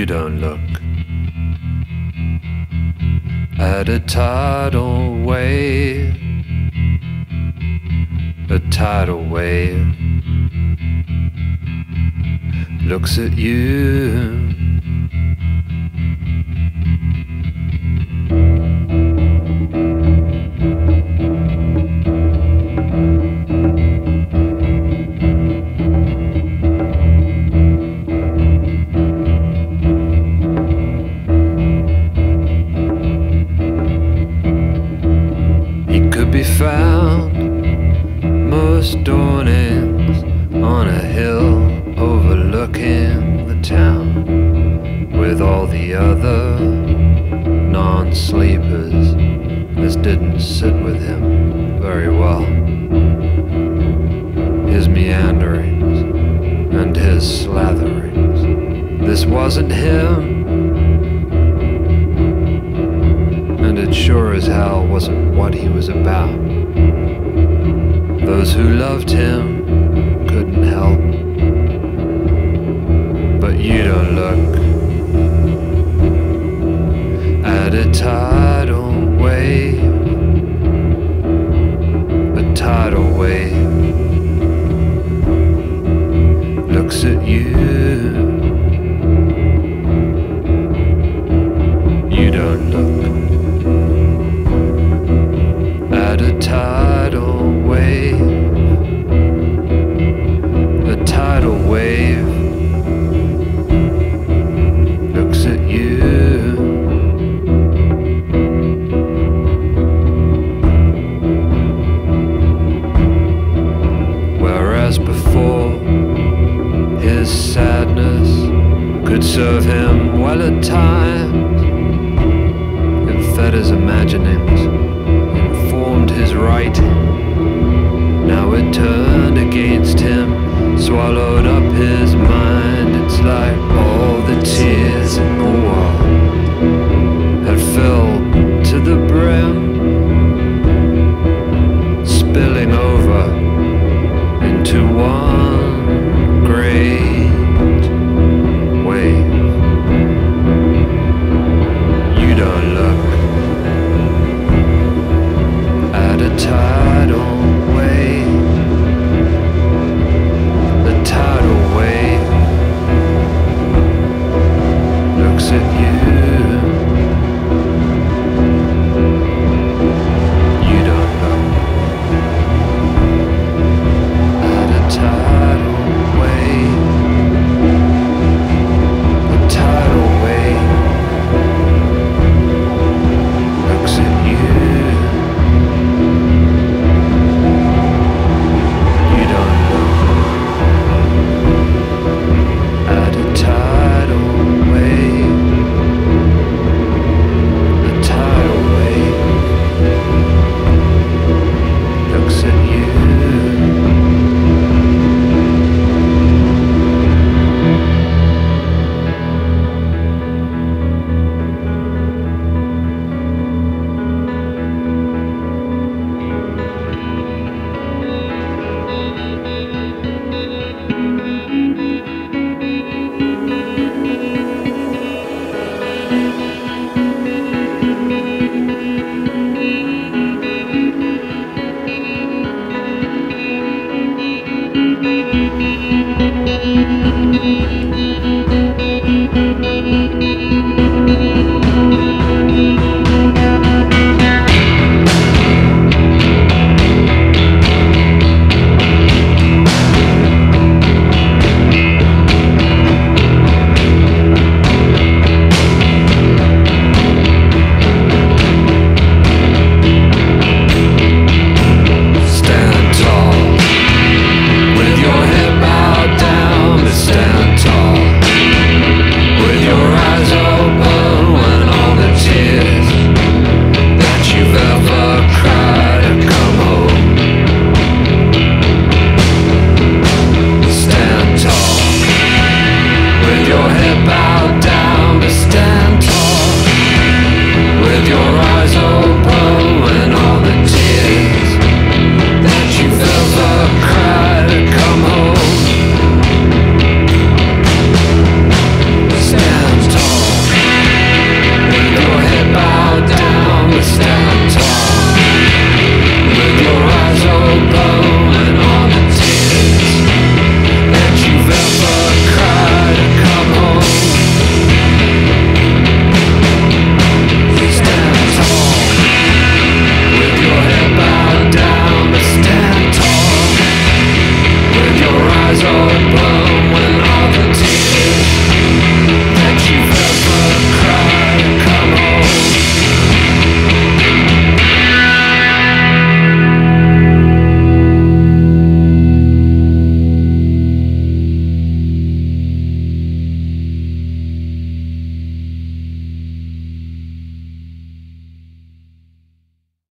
you don't look at a tidal wave. A tidal wave looks at you. He could be found most dawnings on a hill overlooking the town, with all the other non-sleepers. This didn't sit with him very well. His meanderings and his slatherings. This wasn't him, and it sure as hell wasn't what he was about. Those who loved him couldn't help. But you don't look at a tidal wave. A tidal wave looks at you. You don't look at a tidal wave. A tidal wave looks at you. Whereas before, his sadness could serve him well at times. It fed his imaginings, informed his writing. Now it turned against him, swallowed up his mind. It's like all the tears in the world had filled to the brim, spilling over into one great wave. You don't look at a tidal